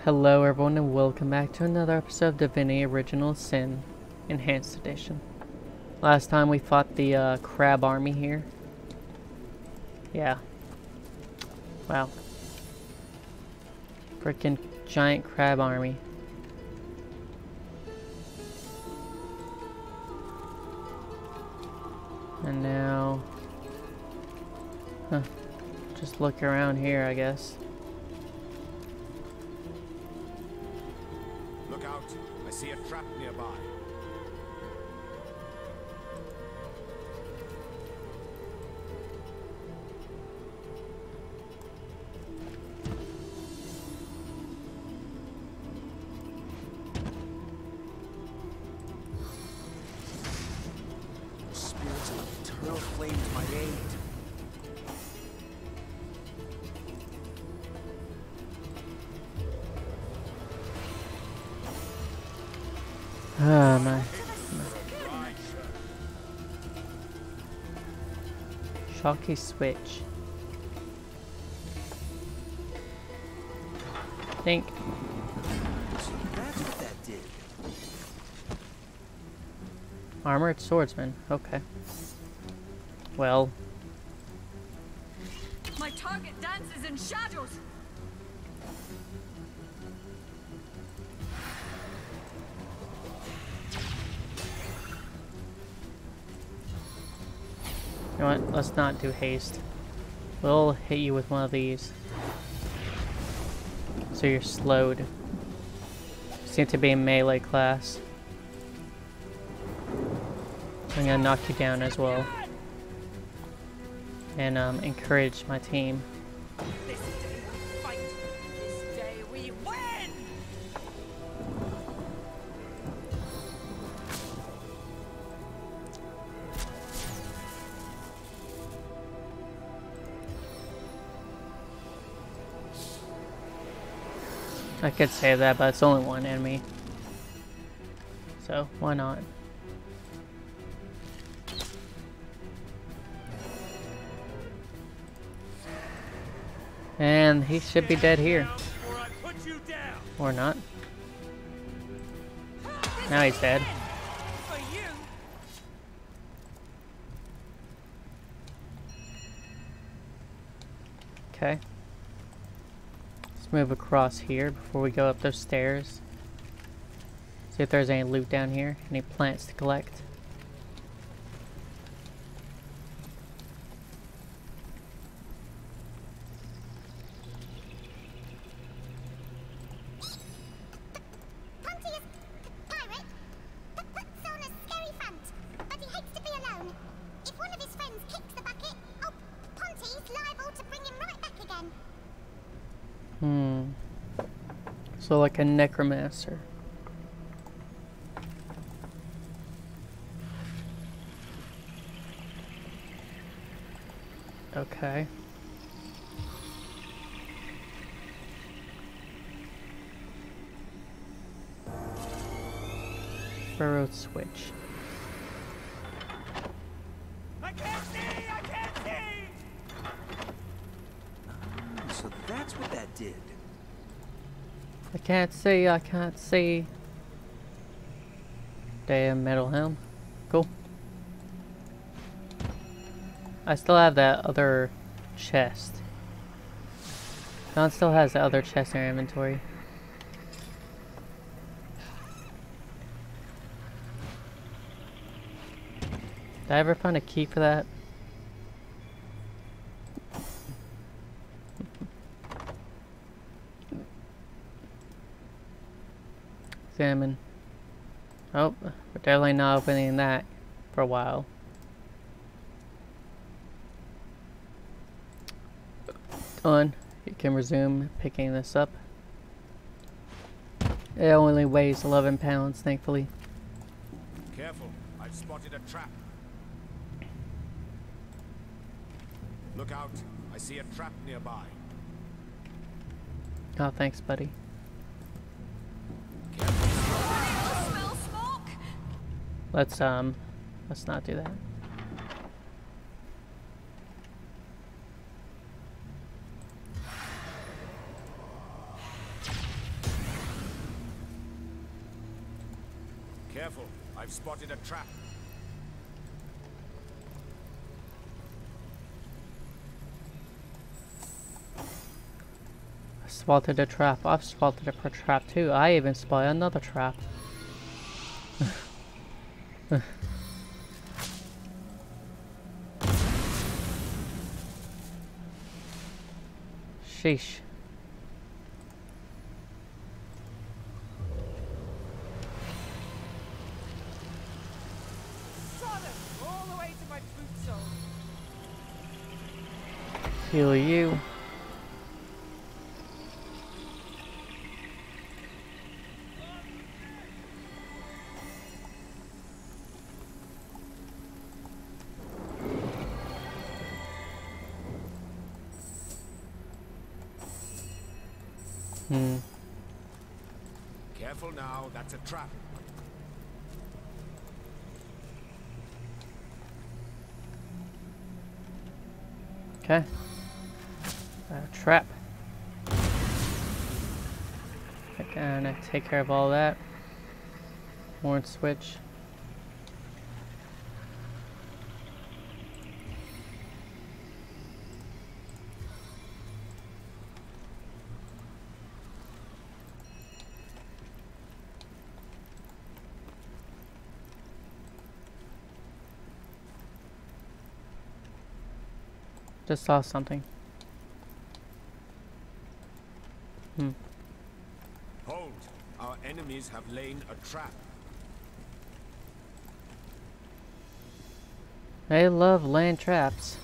Hello everyone and welcome back to another episode of Divinity Original Sin Enhanced Edition. Last time we fought the crab army here. Yeah. Wow. Freaking giant crab army. And now... just look around here, I guess. Look out! I see a trap nearby. Spirits of eternal flame to my aid. Ah, my Shocky switch. Think. So that's what that did. Armored swordsman. Okay. Well. My target dances in shadows. You know what? Let's not do haste. We'll hit you with one of these. So you're slowed. Seem to be a melee class. I'm gonna knock you down as well. And encourage my team. This day we fight. This day we win. I could say that, but it's only one enemy. So, why not? And he should be dead here. Or not. Now he's dead. For you. Okay. Let's move across here before we go up those stairs. See if there's any loot down here. Any plants to collect. Ponty is pirate. That's on a scary front, but he hates to be alone. If one of his friends kicks the bucket, oh, Ponty's liable to bring him right back again. So like a necromancer. Okay. Furrowed switch. I can't see. I can't see. So that's what that did. I can't see, I can't see. Damn metal helm. Cool. I still have that other chest. Don still has the other chest in her inventory. Did I ever find a key for that? Examine. Oh, we're definitely not opening that for a while. Done. You can resume picking this up. It only weighs 11 pounds, thankfully. Careful, I've spotted a trap. Look out, I see a trap nearby. Oh, thanks, buddy. Smell smoke. Let's not do that. Careful, I've spotted a trap. I spotted a trap. I've spotted a trap too. I even spotted another trap. Sheesh. Sodom! All the way to my boot sole. Heal you. Careful now, that's a trap. Okay. Trap. Gonna take care of all that. Horn switch. Just saw something. Hold! Our enemies have laid a trap. They love laying traps.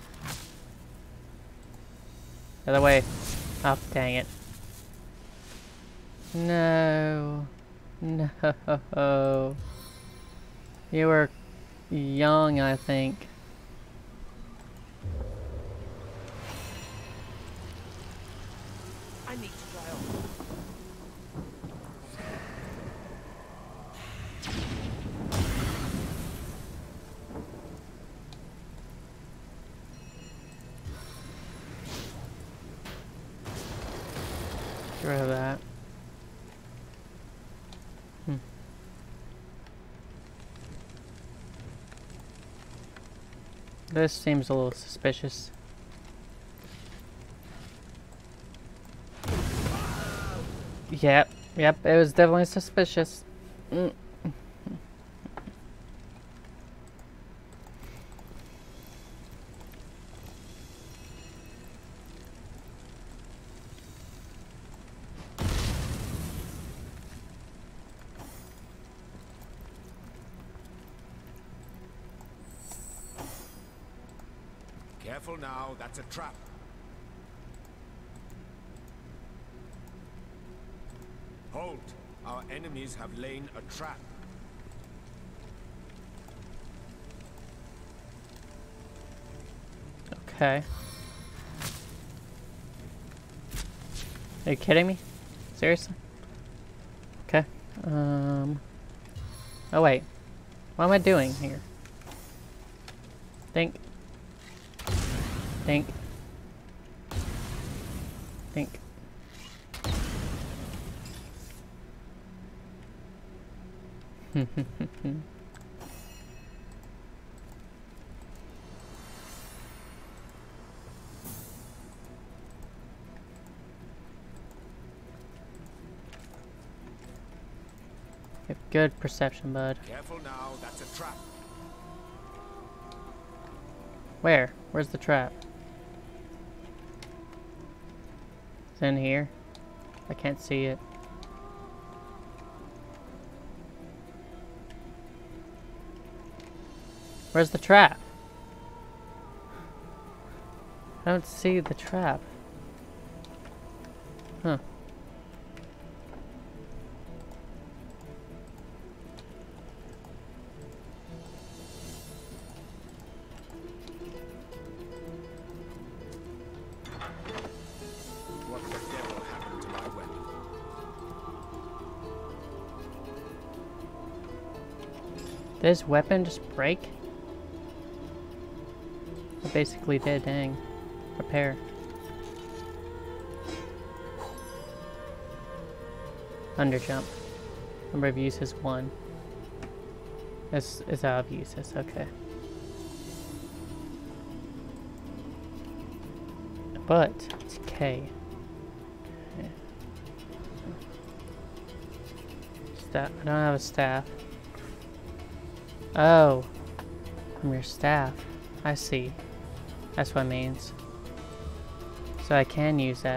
The other way. Oh, dang it. No. No. You were young, I think. I need to dry off. Get rid of that. This seems a little suspicious. Yep, it was definitely suspicious. Careful now, that's a trap. Hold! Our enemies have laid a trap. Okay. Are you kidding me? Seriously? Okay. Oh wait. What am I doing here? Think. Think. Think. You have good perception, bud. Careful now, that's a trap. Where? Where's the trap? It's in here. I can't see it. Where's the trap? I don't see the trap. Huh. What the devil happened to my weapon? Did this weapon just break? It basically did, dang. Repair. Underjump. Number of uses 1. This is out of uses, okay. But it's K. Okay. Staff. I don't have a staff. Oh, I'm your staff. I see. That's what it means. So I can use that.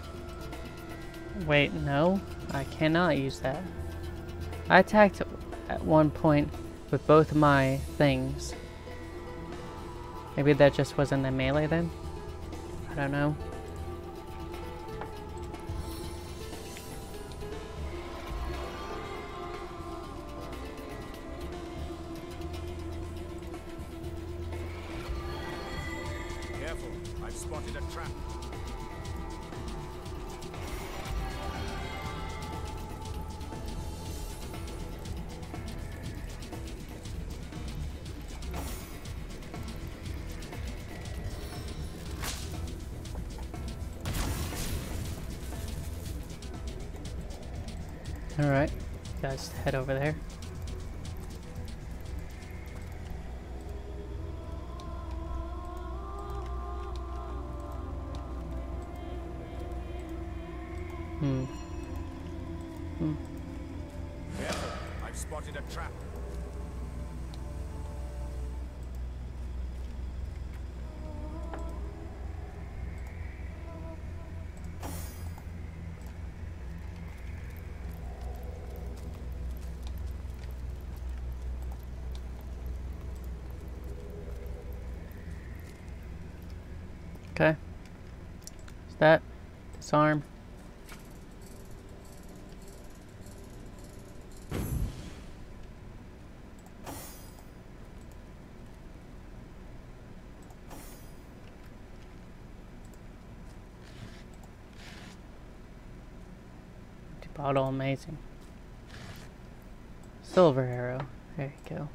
Wait, no, I cannot use that. I attacked at one point with both of my things. Maybe that just wasn't a melee then? I don't know. Careful, I've spotted a trap. Alright, guys, head over there. Careful, I've spotted a trap. Okay. Is that disarm? Bottle, amazing. Silver arrow. There you go.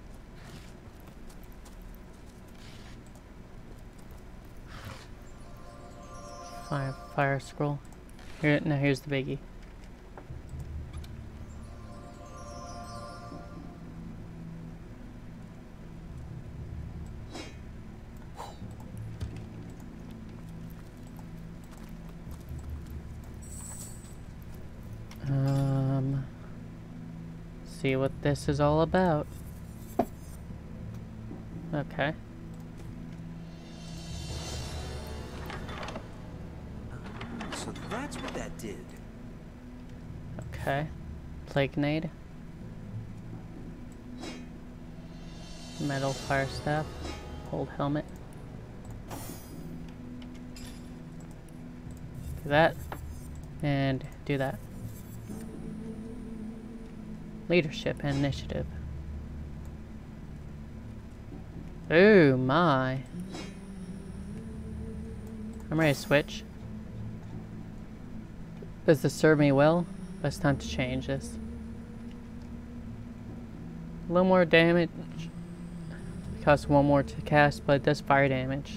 Fire scroll. Here, now here's the biggie. See what this is all about. Okay. So that's what that did. Okay. Plague nade. Metal fire staff. Old helmet. Do that. And do that. Leadership and initiative. Ooh, my. I'm ready to switch. Does this serve me well? But it's time to change this. A little more damage. It costs one more to cast, but it does fire damage.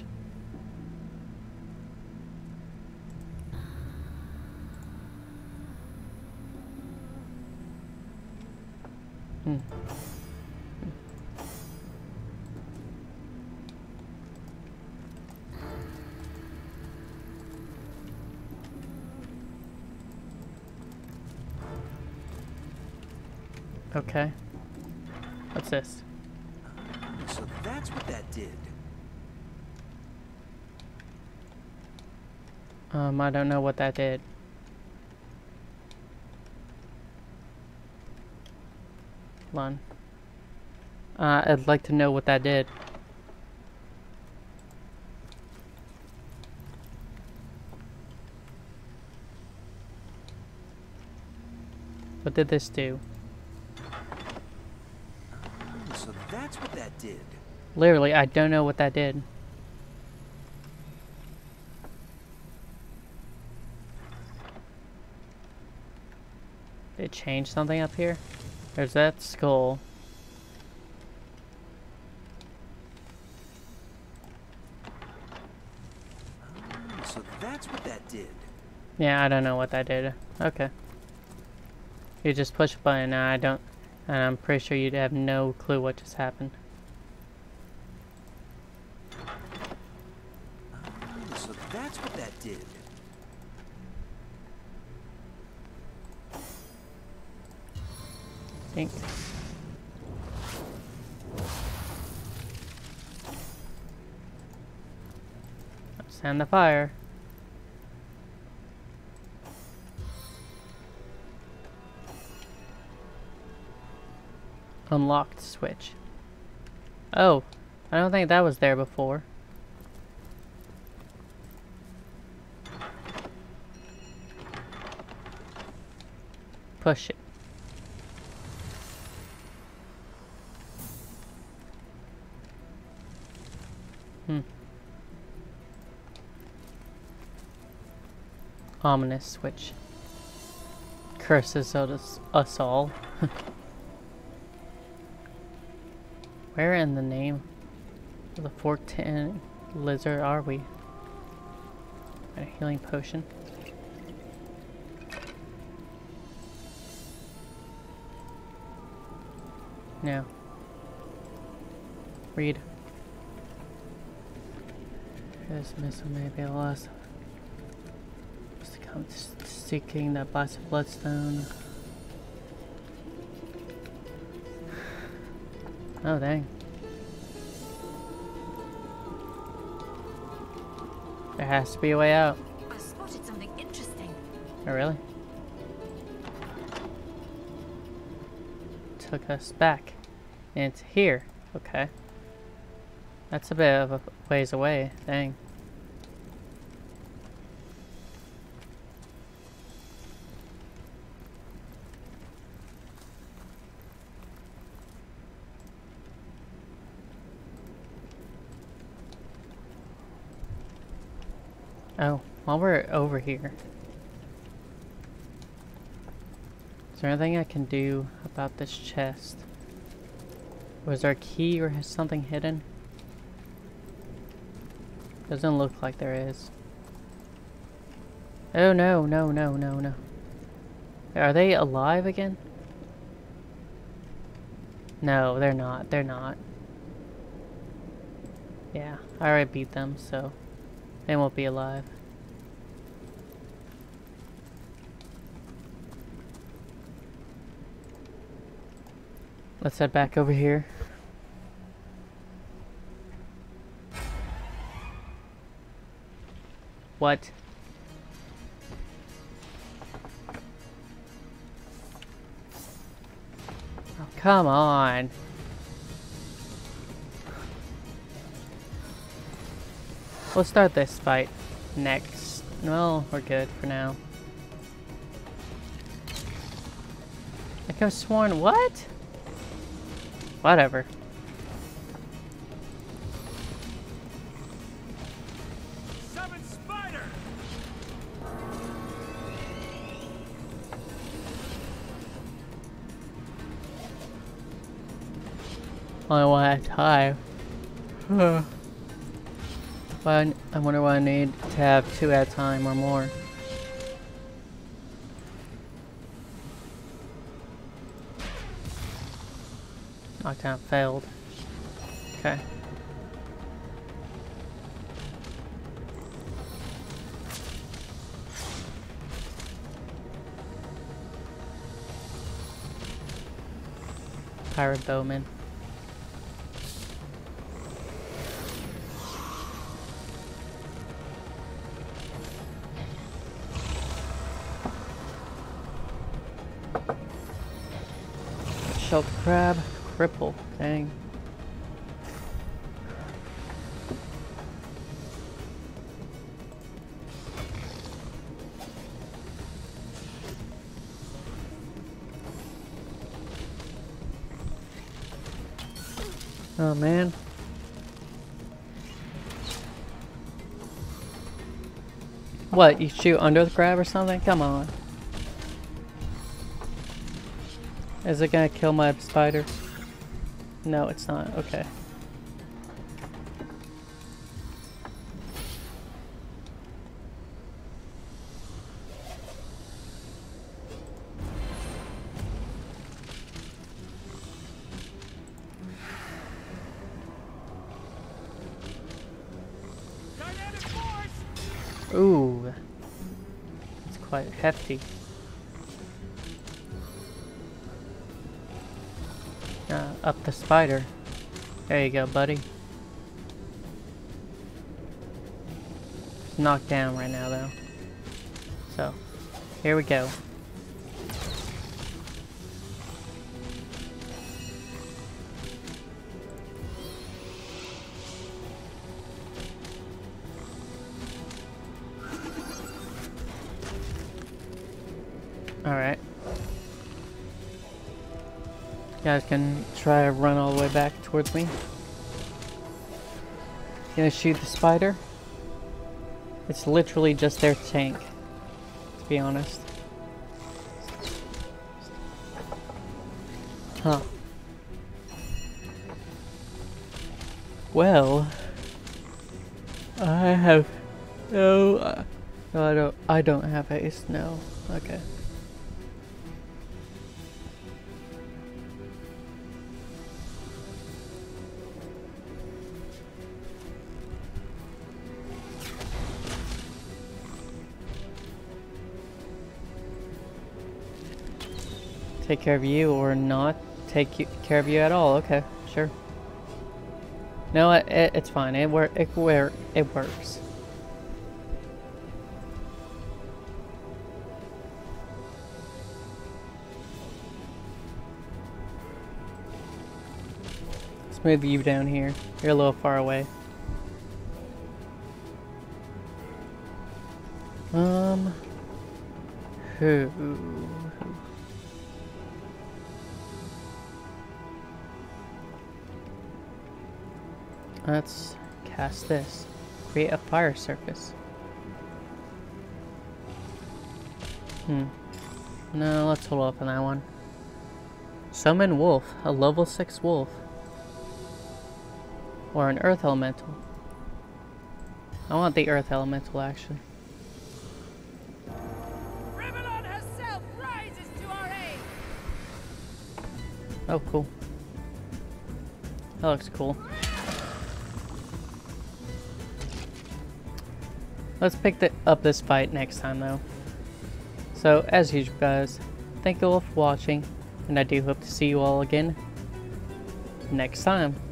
Okay. What's this? So that's what that did. I don't know what that did. Hold on. I'd like to know what that did. What did this do? So that's what that did. Literally, I don't know what that did. Did it change something up here? There's that skull. So that's what that did. Yeah, I don't know what that did. Okay. You just push a button and And I'm pretty sure you'd have no clue what just happened. So that's what that did. Think. Stand the fire. Unlocked switch. Oh, I don't think that was there before. Push it. Ominous switch. Curses us all. Where in the name of the forked lizard are we? A healing potion. No. Read. This missile may be lost. To come seeking that blasted bloodstone. Oh dang. There has to be a way out. I spotted something interesting. Oh really? Took us back into here. Okay. That's a bit of a ways away. Dang. Oh, while we're over here, is there anything I can do about this chest? Was there a key or something hidden? Doesn't look like there is. Oh no, no, no, no, no. Are they alive again? No, they're not. They're not. Yeah, I already beat them, so they won't be alive. Let's head back over here. What? Oh, come on. We'll start this fight next. Well, we're good for now. I could have sworn, what? Whatever. Summon Spider! Only one at a time. Well, I wonder what I need to have 2 at a time or more. Knockdown failed. Okay. Pirate Bowman. Shelled crab. Cripple. Dang. Oh man. What, you shoot under the crab or something? Come on. Is it gonna kill my spider? No, it's not. Okay. quite hefty. Up the spider. There you go, buddy. It's knocked down right now, though. So, here we go. Alright. You guys can try to run all the way back towards me. Gonna shoot the spider. It's literally just their tank, to be honest. Huh. Well, I have no. No, I don't have haste. No. Okay. Take care of you or not take care of you at all. Okay, sure. No, it's fine. It works. Let's move you down here. You're a little far away. Who? Let's cast this. Create a fire surface. No, let's hold off on that one. Summon wolf, a level 6 wolf. Or an earth elemental. I want the earth elemental actually. Rivellon herself rises to our aid. Oh, cool. That looks cool. Let's pick up this fight next time though. So, as usual guys, thank you all for watching, and I do hope to see you all again next time.